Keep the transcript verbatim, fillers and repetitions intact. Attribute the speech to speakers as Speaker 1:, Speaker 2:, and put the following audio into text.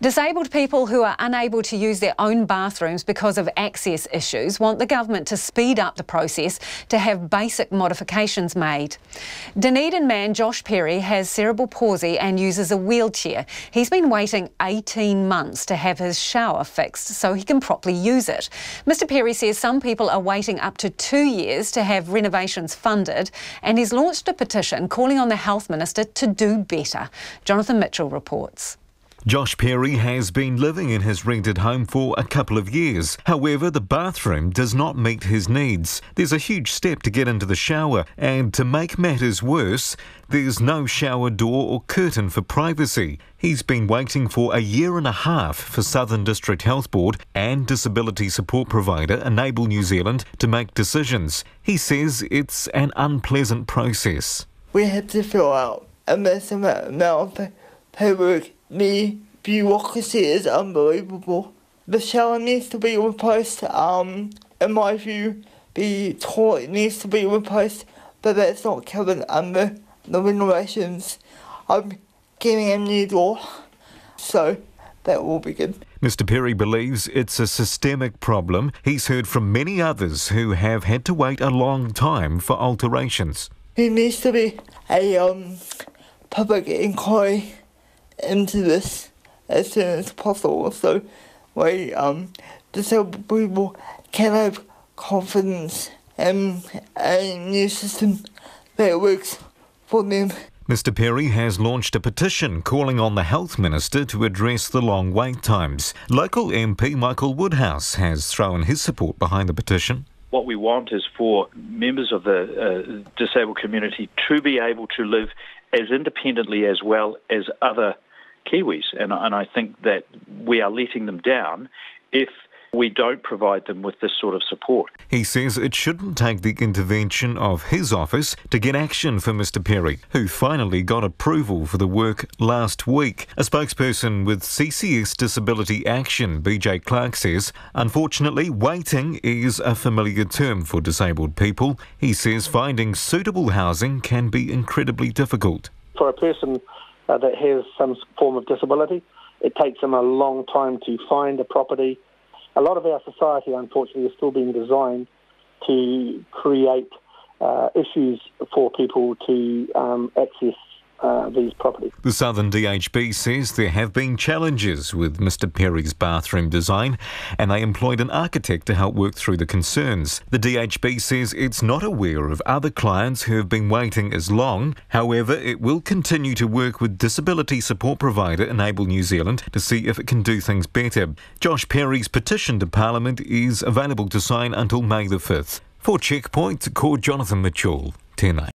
Speaker 1: Disabled people who are unable to use their own bathrooms because of access issues want the government to speed up the process to have basic modifications made. Dunedin man Josh Perry has cerebral palsy and uses a wheelchair. He's been waiting eighteen months to have his shower fixed so he can properly use it. Mister Perry says some people are waiting up to two years to have renovations funded, and he's launched a petition calling on the Health Minister to do better. Jonathan Mitchell reports.
Speaker 2: Josh Perry has been living in his rented home for a couple of years. However, the bathroom does not meet his needs. There's a huge step to get into the shower, and to make matters worse, there's no shower door or curtain for privacy. He's been waiting for a year and a half for Southern District Health Board and disability support provider Enable New Zealand to make decisions. He says it's an unpleasant process.
Speaker 3: We had to fill out a massive amount of paperwork. The bureaucracy is unbelievable. The shower needs to be replaced. Um, in my view, the toilet needs to be replaced, but that's not covered under the renovations. I'm getting a new door, so that will be good.
Speaker 2: Mister Perry believes it's a systemic problem. He's heard from many others who have had to wait a long time for alterations.
Speaker 3: There needs to be a um, public inquiry into this as soon as possible, so we um disabled people can have confidence in a new system that works for them.
Speaker 2: Mister Perry has launched a petition calling on the Health Minister to address the long wait times. Local M P Michael Woodhouse has thrown his support behind the petition.
Speaker 4: What we want is for members of the uh, disabled community to be able to live as independently as well as other Kiwis, and, and I think that we are letting them down if we don't provide them with this sort of support.
Speaker 2: He says it shouldn't take the intervention of his office to get action for Mister Perry, who finally got approval for the work last week. A spokesperson with C C S Disability Action, B J Clark, says, unfortunately, waiting is a familiar term for disabled people. He says finding suitable housing can be incredibly difficult.
Speaker 5: For a person Uh, that has some form of disability, it takes them a long time to find a property. A lot of our society, unfortunately, is still being designed to create uh, issues for people to um, access uh, these properties.
Speaker 2: The Southern D H B says there have been challenges with Mister Perry's bathroom design, and they employed an architect to help work through the concerns. The D H B says it's not aware of other clients who have been waiting as long. However, it will continue to work with disability support provider Enable New Zealand to see if it can do things better. Josh Perry's petition to Parliament is available to sign until May the fifth. For Checkpoint, call Jonathan Mitchell, ten eight.